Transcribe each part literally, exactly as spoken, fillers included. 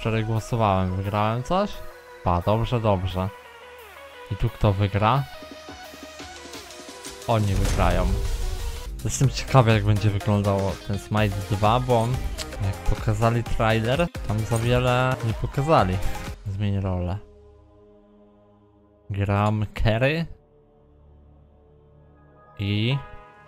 wczoraj głosowałem. Wygrałem coś? Pa, dobrze, dobrze. I tu kto wygra? Oni wygrają. Jestem ciekawy, jak będzie wyglądało ten Smite dwa, bo jak pokazali trailer, tam za wiele nie pokazali. Zmień rolę. Gram Carry i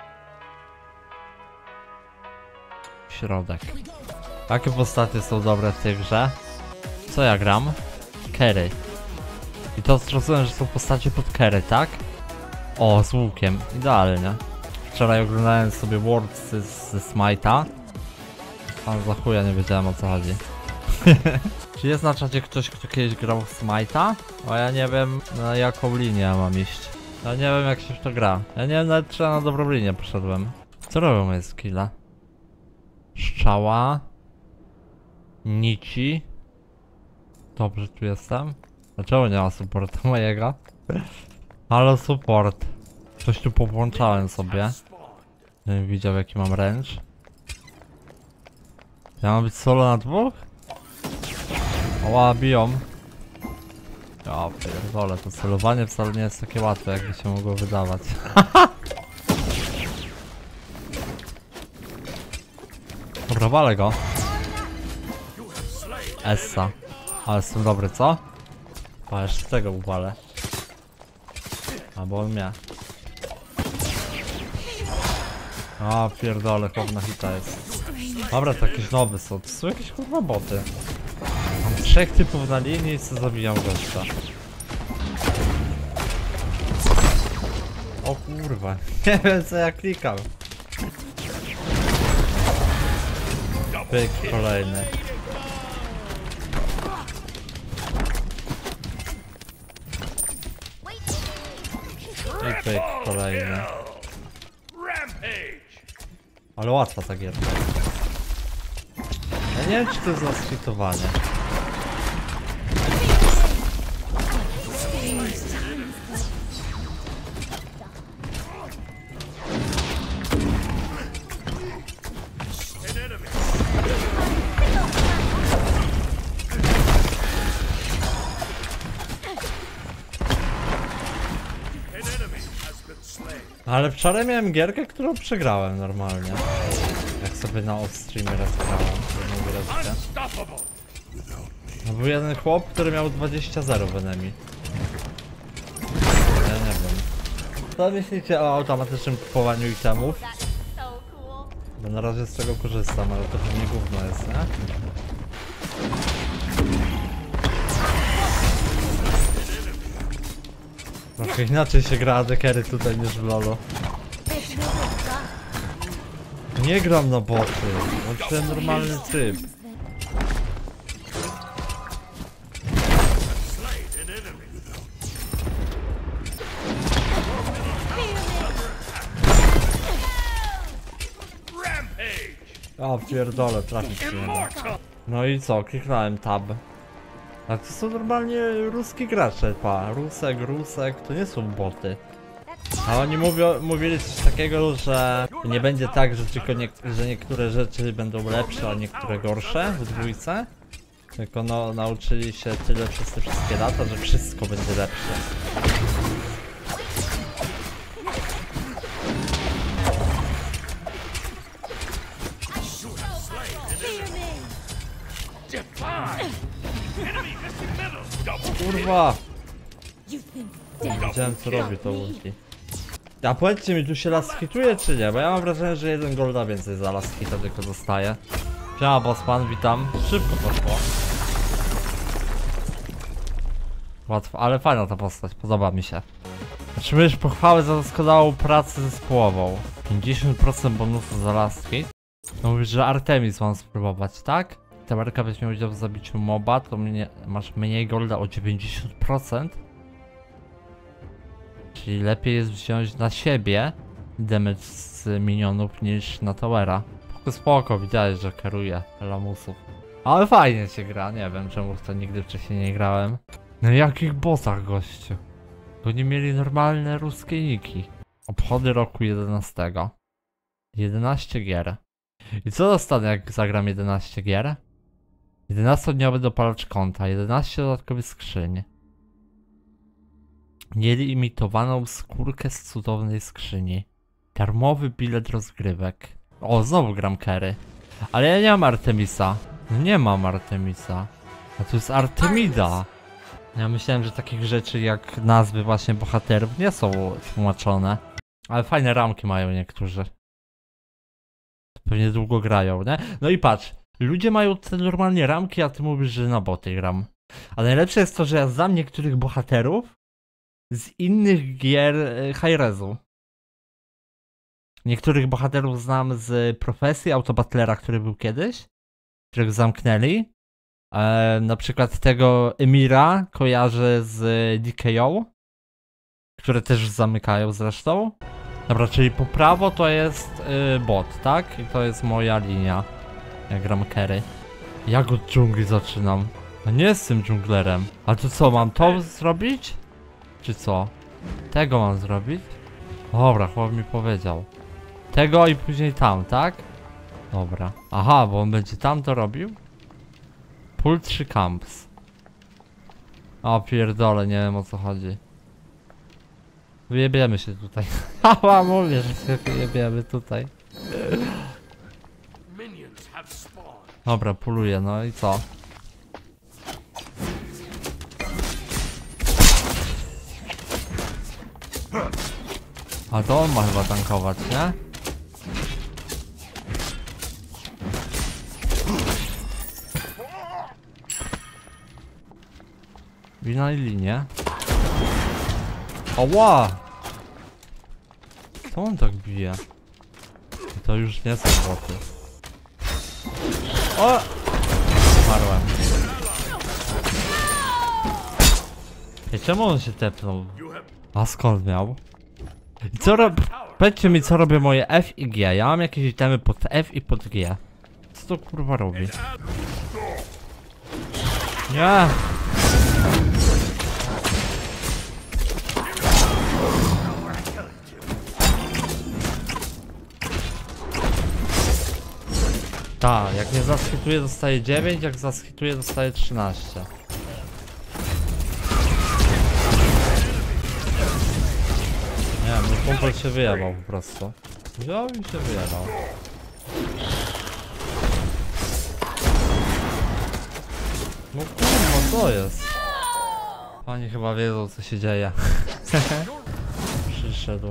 środek. Jakie postacie są dobre w tej grze? Co ja gram? Carry. I to zrozumiałem, że są postacie pod carry, tak? O, z łukiem. Idealnie. Wczoraj oglądałem sobie Worlds ze Smite'a. Pan za chuja nie wiedziałem, o co chodzi. Czy jest na czacie ktoś, kto kiedyś grał w Smite'a? Bo ja nie wiem, na jaką linię ja mam iść. Ja nie wiem, jak się w to gra. Ja nie wiem nawet, czy ja na dobrą linię poszedłem. Co robią moje skille? Strzała. Nici. Dobrze, tu jestem. Dlaczego nie ma supportu mojego? Halo support. Coś tu powłączałem sobie. Nie wiem, widział, jaki mam range. Ja mam być solo na dwóch? Oła, biją. Ja pierdolę, to celowanie wcale nie jest takie łatwe, jakby się mogło wydawać. Dobra, walę go. Essa. Ale jestem dobry, co? A jeszcze tego uwalę. Albo on mnie. A pierdolę, chłop na hita jest. Dobra, to jakieś nowe są. To są jakieś kurwa boty. Mam trzech typów na linii i co zabijam gościa. O kurwa, nie wiem, co ja klikam. Pyk, kolejny. I pyk, kolejny. Ale łatwa ta gierka. Ja nie wiem, czy to jest zaskitowanie. Ale wczoraj miałem gierkę, którą przegrałem normalnie. Jak sobie na off-streamie raz grałem, jedną giereczkę. No był jeden chłop, który miał dwadzieścia zero w enemy. Ja nie wiem. Co myślicie o automatycznym kupowaniu itemów? Bo na razie z tego korzystam, ale to pewnie gówno jest, nie? Trochę inaczej się gra A D Carry tutaj niż w LoLu. Nie gram na boty, włączyłem normalny tryb. A pierdolę, trafić się nie da. No i co, kliknąłem tab. A to są normalnie ruski gracze, pa. Rusek, Rusek, to nie są boty. A oni mówią, mówili coś takiego, że nie będzie tak, że tylko nie, że niektóre rzeczy będą lepsze, a niektóre gorsze w dwójce. Tylko no, nauczyli się tyle przez te wszystkie lata, że wszystko będzie lepsze. Kurwa! Nie wiedziałem, co robi to ulti. A powiedzcie mi, tu się last hituje czy nie? Bo ja mam wrażenie, że jeden golda więcej za last hita tylko dostaje. Siema bossman, witam. Szybko poszło. Łatwo, ale fajna ta postać, podoba mi się. Otrzymujesz pochwałę za doskonałą pracę zespołową. pięćdziesiąt procent bonusu za last hit. No mówisz, że Artemis mam spróbować, tak? Temerka weźmie udział w zabiciu moba, to mnie, masz mniej golda o dziewięćdziesiąt procent. Czyli lepiej jest wziąć na siebie damage z minionów niż na towera. Spoko, spoko, widziałeś, że kieruje lamusów. Ale fajnie się gra, nie wiem czemu w to nigdy wcześniej nie grałem. Na jakich bossach, gościu? To nie mieli normalne ruskie niki. Obchody roku jedenastego. jedenaście gier. I co dostanę, jak zagram jedenaście gier? jedenastodniowy dopalacz konta, jedenaście dodatkowych skrzyń. Nielimitowaną skórkę z cudownej skrzyni. Darmowy bilet rozgrywek. O, znowu gram Kery. Ale ja nie mam Artemisa. No nie mam Artemisa. A to jest Artemida. Ja myślałem, że takich rzeczy jak nazwy właśnie bohaterów nie są tłumaczone. Ale fajne ramki mają niektórzy. Pewnie długo grają, nie? No i patrz. Ludzie mają te normalnie ramki, a ty mówisz, że na boty gram. A najlepsze jest to, że ja znam niektórych bohaterów z innych gier high-resu. Niektórych bohaterów znam z profesji Autobattlera, który był kiedyś, którego zamknęli. E, na przykład tego Emira kojarzę z D K O, które też zamykają zresztą. Dobra, czyli po prawo to jest y, bot, tak? I to jest moja linia. Ja gram Kery. Jak od dżungli zaczynam? No nie jestem dżunglerem. A to co, mam to zrobić? Czy co? Tego mam zrobić? Dobra, chłop mi powiedział. Tego i później tam, tak? Dobra. Aha, bo on będzie tam to robił? Pull trzy camps. O pierdole, nie wiem o co chodzi. Wyjebiemy się tutaj. Haha, mówię, że się wyjebiemy tutaj. Dobra, puluję, no i co? A to on ma chyba tankować, nie? Wina i linie. Oła! Co on tak bije? To już nie są boty. O! Zmarłem. I czemu on się tepnął? A skąd miał? I co rob... Powiedzcie mi, co robią moje F i G. Ja mam jakieś itemy pod F i pod G. Co to kurwa robi? Nie! Tak, jak nie zaschituję dostaję dziewięć, jak zaschituję dostaję trzynaście. Nie wiem, mój kumpel się wyjebał po prostu. Wziął i się wyjebał. No kurwa, co jest? Pani chyba wiedzą, co się dzieje. Przyszedł.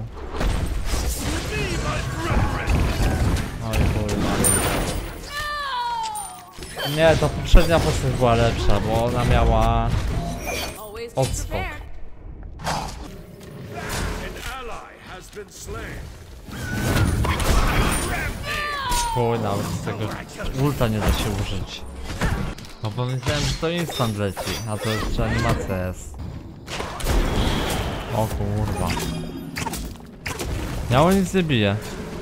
Oj kurwa. Nie, to poprzednia postać była lepsza, bo ona miała odskok. Chuj, nawet z tego ulta nie da się użyć. No bo myślałem, że to instant leci, a to jeszcze animacja jest. O kurwa. Miało nic nie bije.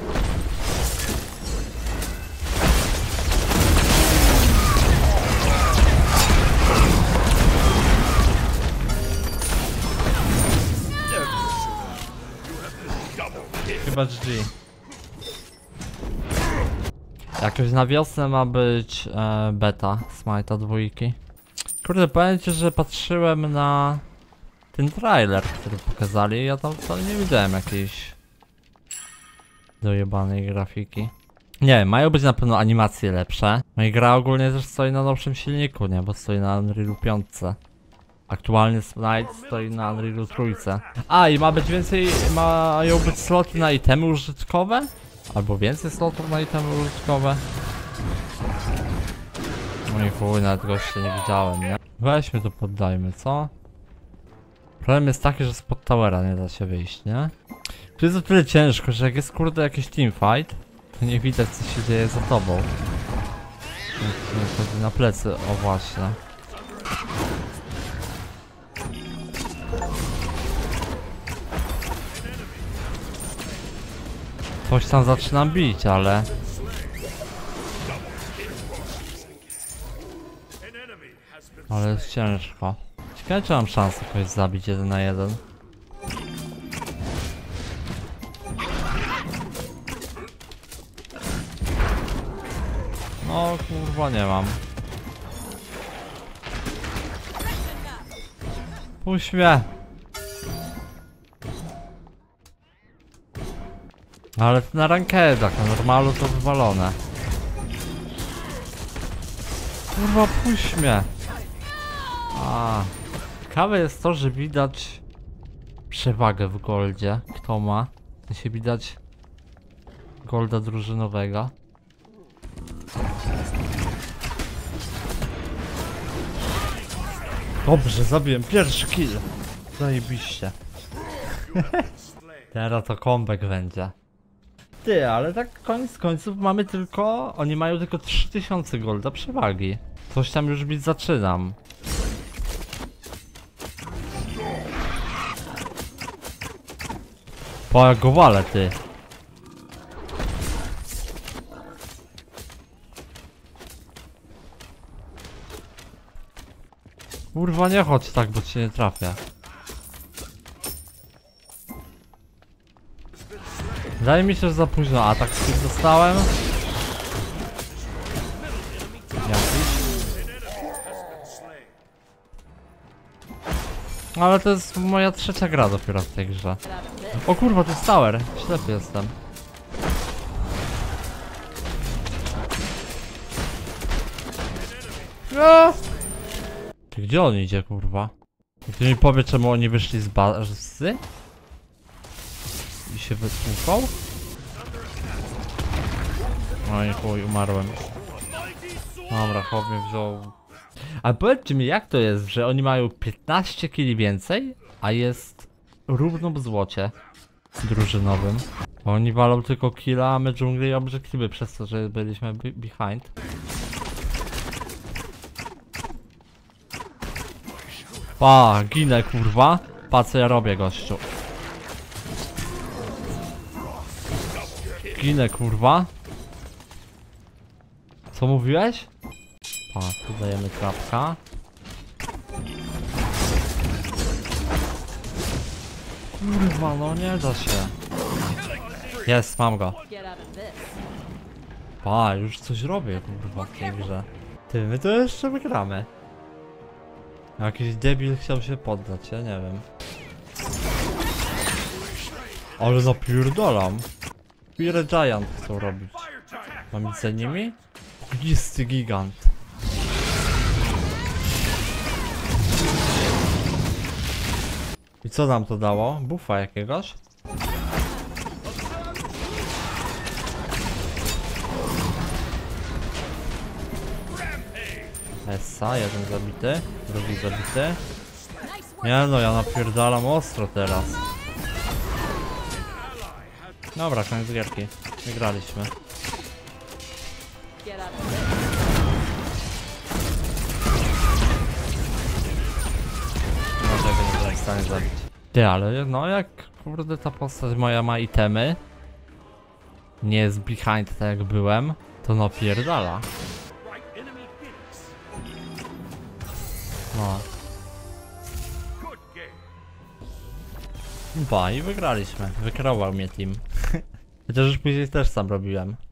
Chyba G G. Jakoś na wiosnę ma być e, beta Smite'a dwójki. Kurde, powiem ci, że patrzyłem na ten trailer, który pokazali. Ja tam wcale nie widziałem jakiejś dojebanej grafiki. Nie, mają być na pewno animacje lepsze. No i gra ogólnie też stoi na nowszym silniku, nie? Bo stoi na Unrealu pięć. Aktualnie Smite stoi na Unrealu trzy. A, i ma być więcej, mają być sloty na itemy użytkowe? Albo więcej slotów na itemy użytkowe? No i chuj, nawet gościa nie widziałem, nie? Weźmy to poddajmy, co? Problem jest taki, że spod towera nie da się wyjść, nie? To jest o tyle ciężko, że jak jest kurde jakiś teamfight, to nie widać, co się dzieje za tobą. Wtedy na plecy, o właśnie. Coś tam zaczynam bić, ale... Ale jest ciężko. Ciekawe, czy mam szansę kogoś zabić jeden na jeden. No kurwa, nie mam. Puść mnie. Ale na rankedach, na normalu to wywalone. Kurwa, puść mnie. A, ciekawe jest to, że widać przewagę w goldzie. Kto ma? To się widać golda drużynowego. Dobrze, zabiłem pierwszy kill. Zajebiście. Teraz to comeback będzie. Ty, ale tak koniec końców mamy tylko... Oni mają tylko trzy tysiące golda przewagi. Coś tam już bić zaczynam. Po jak go walę, ty. Kurwa, nie chodź tak, bo cię nie trafię. Wydaje mi się, że za późno atak speed dostałem. Jakiś. Ale to jest moja trzecia gra dopiero w tej grze. O kurwa, to jest tower. Ślepy jestem. A! Ty, gdzie on idzie, kurwa? Ty mi powie, czemu oni wyszli z bazy? I się wytłukał? No i chuj, umarłem. Dobra, chłop mnie wziął. Ale powiedzcie mi, jak to jest, że oni mają piętnaście killi więcej, a jest równo w złocie drużynowym. Oni walą tylko killa, a my dżungli i obiektywy przez to, że byliśmy behind. Pa, ginę, kurwa. Pa, co ja robię, gościu. Ginę, kurwa. Co mówiłeś? Pa, tu dajemy trapka. Kurwa, no nie da się. Jest, mam go. Pa, już coś robię, kurwa, w tej grze. Ty, my to jeszcze wygramy. Jakiś debil chciał się poddać, ja nie wiem. Ale zapierdolam. Pire Giant chcą robić. Mam iść za nimi? Ognisty gigant. I co nam to dało? Buffa jakiegoś? Essa, jeden zabity, drugi zabity. Nie no, ja napierdalam ostro teraz. Dobra, koniec gierki. Wygraliśmy. Może go nie będę w stanie zabić. Ty, ale no jak kurde ta postać moja ma itemy, nie jest behind tak jak byłem, to no pierdala. No. Ba, i wygraliśmy. Wykrował mnie team. Chociaż już później też sam robiłem.